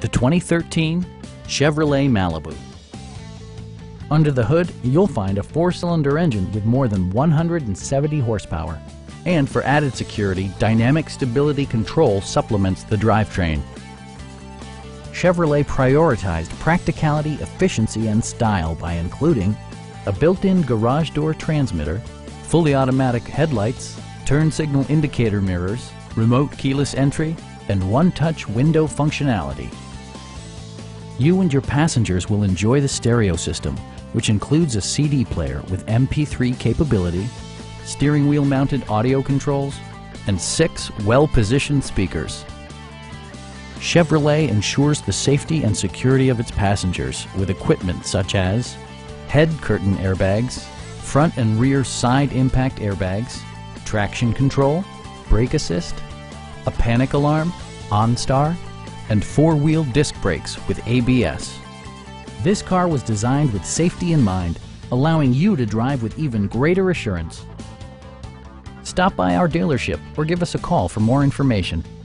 the 2013 Chevrolet Malibu. Under the hood, you'll find a 4-cylinder engine with more than 170 horsepower. And for added security, dynamic stability control supplements the drivetrain. Chevrolet prioritized practicality, efficiency, and style by including a built-in garage door transmitter, fully automatic headlights, turn signal indicator mirrors, remote keyless entry, and one-touch window functionality. You and your passengers will enjoy the stereo system, which includes a CD player with MP3 capability, steering wheel mounted audio controls, and 6 well-positioned speakers. Chevrolet ensures the safety and security of its passengers with equipment such as head curtain airbags, front and rear side impact airbags, traction control, brake assist, a panic alarm, OnStar, and 4-wheel disc brakes with ABS. This car was designed with safety in mind, allowing you to drive with even greater assurance. Stop by our dealership or give us a call for more information.